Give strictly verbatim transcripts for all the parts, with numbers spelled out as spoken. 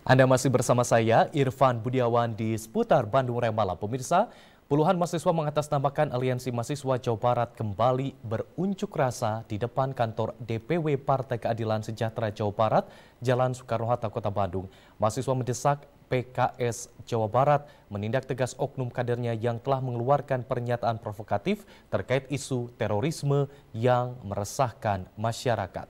Anda masih bersama saya, Irfan Budiawan di seputar Bandung Raya Malam. Pemirsa, puluhan mahasiswa mengatasnamakan Aliansi Mahasiswa Jawa Barat kembali berunjuk rasa di depan kantor D P W Partai Keadilan Sejahtera Jawa Barat, Jalan Soekarno-Hatta, Kota Bandung. Mahasiswa mendesak P K S Jawa Barat menindak tegas oknum kadernya yang telah mengeluarkan pernyataan provokatif terkait isu terorisme yang meresahkan masyarakat.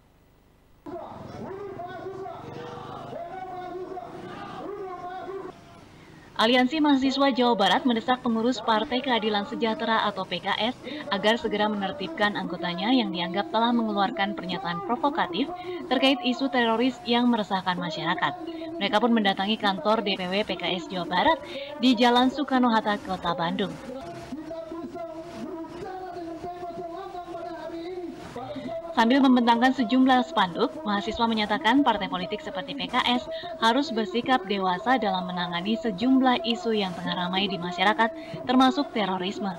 Aliansi Mahasiswa Jawa Barat mendesak pengurus Partai Keadilan Sejahtera atau P K S agar segera menertibkan anggotanya yang dianggap telah mengeluarkan pernyataan provokatif terkait isu teroris yang meresahkan masyarakat. Mereka pun mendatangi kantor D P W P K S Jawa Barat di Jalan Soekarno-Hatta, Kota Bandung. Sambil membentangkan sejumlah spanduk, mahasiswa menyatakan partai politik seperti P K S harus bersikap dewasa dalam menangani sejumlah isu yang tengah ramai di masyarakat, termasuk terorisme.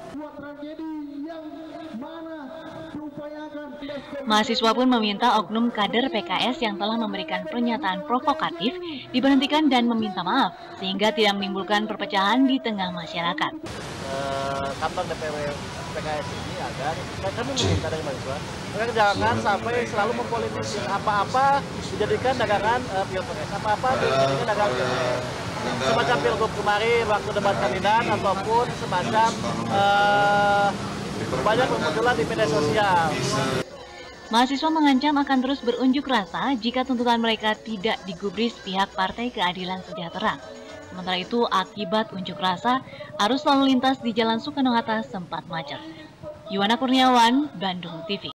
Mahasiswa pun meminta oknum kader P K S yang telah memberikan pernyataan provokatif diberhentikan dan meminta maaf, sehingga tidak menimbulkan perpecahan di tengah masyarakat. Uh, kantor D P W P K S ini agar kami meminta dari mahasiswa agar jangan sampai selalu mempolitisir apa-apa dijadikan dagangan uh, pilpres, apa-apa dijadikan dagangan pilpres. Semacam pilgub kemarin waktu debat kandidat ataupun semacam uh, banyak bermunculan di media sosial. Mahasiswa mengancam akan terus berunjuk rasa jika tuntutan mereka tidak digubris pihak Partai Keadilan Sejahtera. Sementara itu, akibat unjuk rasa, arus lalu lintas di Jalan Soekarno-Hatta sempat macet. Yuwana Kurniawan, Bandung T V.